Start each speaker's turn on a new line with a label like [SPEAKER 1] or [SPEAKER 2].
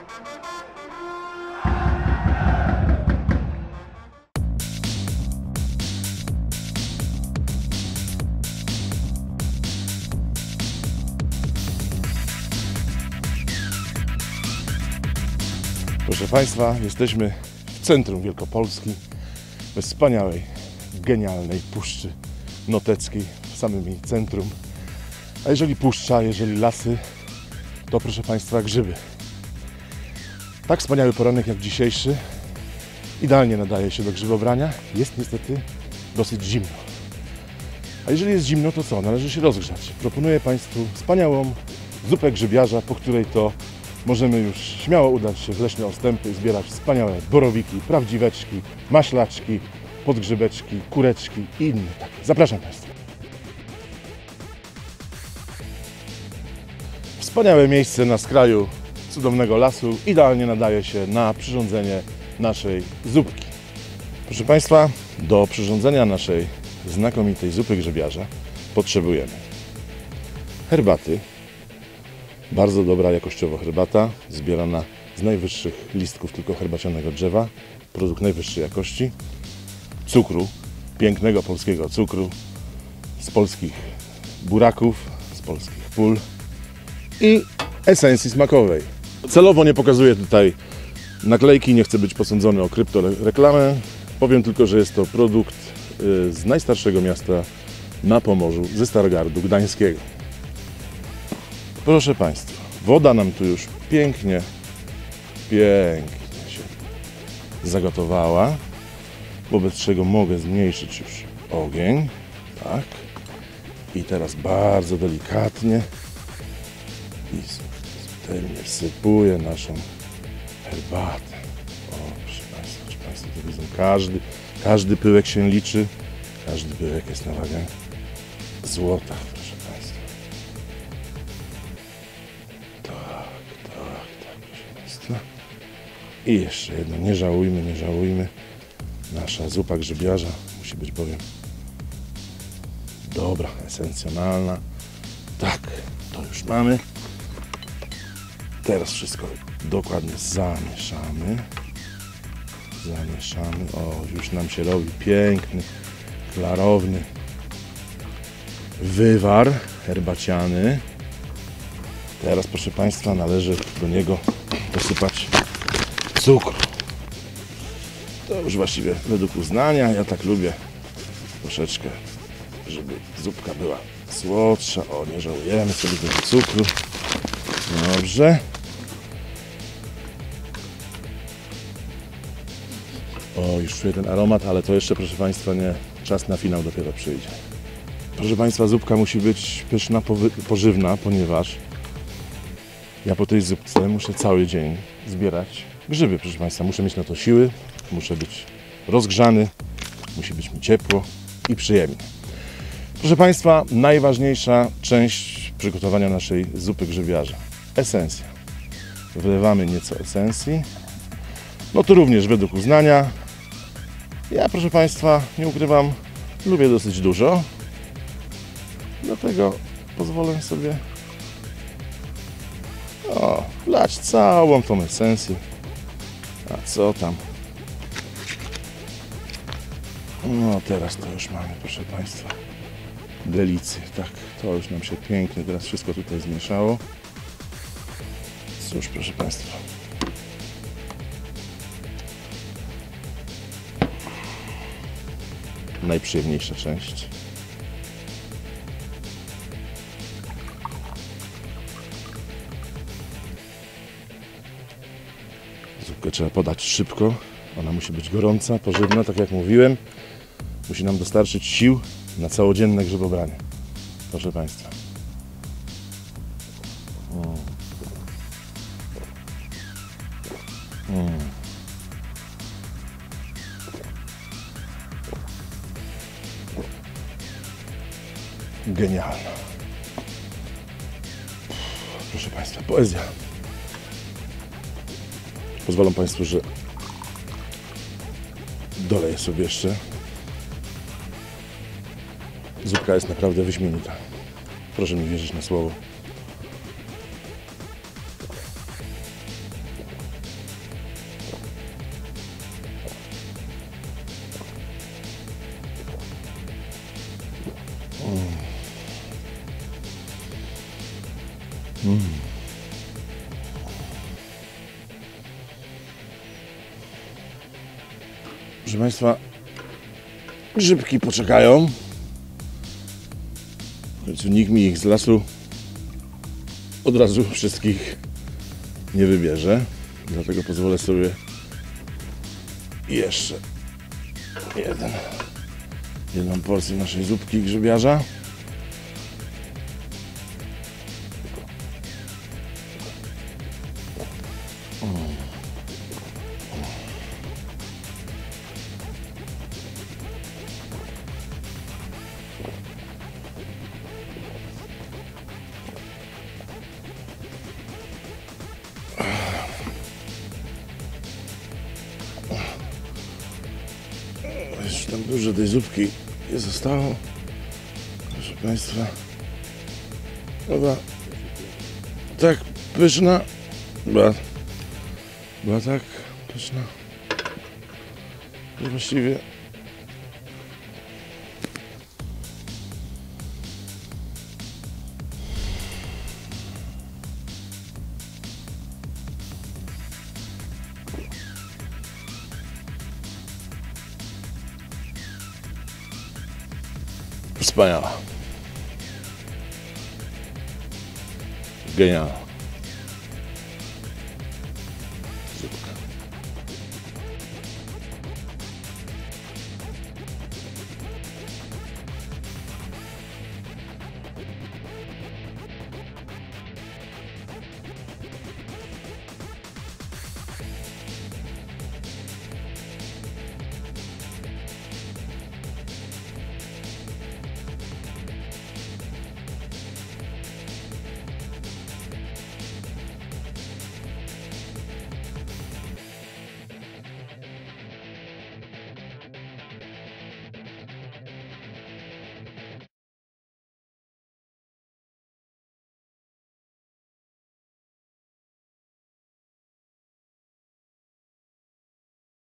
[SPEAKER 1] Proszę Państwa, jesteśmy w centrum Wielkopolski, we wspaniałej, genialnej Puszczy Noteckiej, w samym jej centrum. A jeżeli puszcza, jeżeli lasy, to proszę Państwa grzyby. Tak wspaniały poranek jak dzisiejszy idealnie nadaje się do grzybobrania. Jest niestety dosyć zimno. A jeżeli jest zimno, to co? Należy się rozgrzać. Proponuję Państwu wspaniałą zupę grzybiarza, po której to możemy już śmiało udać się w leśne ostępy i zbierać wspaniałe borowiki, prawdziweczki, maślaczki, podgrzybeczki, kureczki i inne takie. Zapraszam Państwa. Wspaniałe miejsce na skraju cudownego lasu idealnie nadaje się na przyrządzenie naszej zupki. Proszę Państwa, do przyrządzenia naszej znakomitej zupy grzybiarza potrzebujemy herbaty. Bardzo dobra jakościowo herbata, zbierana z najwyższych listków tylko herbacianego drzewa, produkt najwyższej jakości, cukru, pięknego polskiego cukru, z polskich buraków, z polskich pól i esencji smakowej. Celowo nie pokazuję tutaj naklejki, nie chcę być posądzony o kryptoreklamę, powiem tylko, że jest to produkt z najstarszego miasta na Pomorzu, ze Stargardu Gdańskiego. Proszę Państwa, woda nam tu już pięknie się zagotowała, wobec czego mogę zmniejszyć już ogień, tak, i teraz bardzo delikatnie i subtelnie wsypuję naszą herbatę. O, proszę Państwa, czy Państwo to widzą, każdy pyłek się liczy, każdy pyłek jest na wagę złota. I jeszcze jedno, nie żałujmy. Nasza zupa grzybiarza musi być bowiem dobra, esencjonalna. Tak, to już mamy. Teraz wszystko dokładnie zamieszamy. O, już nam się robi piękny, klarowny wywar herbaciany. Teraz, proszę Państwa, należy do niego posypać cukru. To już właściwie według uznania. Ja tak lubię troszeczkę, żeby zupka była słodsza. O, nie żałujemy sobie tego cukru. Dobrze. O, już czuję ten aromat, ale to jeszcze, proszę Państwa, nie. Czas na finał dopiero przyjdzie. Proszę Państwa, zupka musi być pyszna, pożywna, ponieważ ja po tej zupce muszę cały dzień zbierać grzyby, proszę Państwa. Muszę mieć na to siły, muszę być rozgrzany, musi być mi ciepło i przyjemnie. Proszę Państwa, najważniejsza część przygotowania naszej zupy grzybiarza. Esencja. Wlewamy nieco esencji. No to również według uznania. Ja, proszę Państwa, nie ukrywam, lubię dosyć dużo. Dlatego pozwolę sobie wlać całą tą esencję. A co tam? No teraz to już mamy, proszę Państwa, delicję. Tak, to już nam się pięknie teraz wszystko tutaj zmieszało. Cóż, proszę Państwa. Najprzyjemniejsza część. Zupkę trzeba podać szybko. Ona musi być gorąca, pożywna, tak jak mówiłem. Musi nam dostarczyć sił na całodzienne grzybobranie. Proszę Państwa. Genialna. Proszę Państwa, poezja. Pozwolą Państwo, że doleję sobie jeszcze. Zupka jest naprawdę wyśmienita. Proszę mi wierzyć na słowo. Proszę Państwa, grzybki poczekają. W końcu nikt mi ich z lasu od razu wszystkich nie wybierze. Dlatego pozwolę sobie jeszcze jedną porcję naszej zupki grzybiarza. Już tam dużo tej zupki nie zostało. Proszę Państwa. Była tak pyszna. Była tak pyszna. Że właściwie wspaniała. Genialna. Zupka.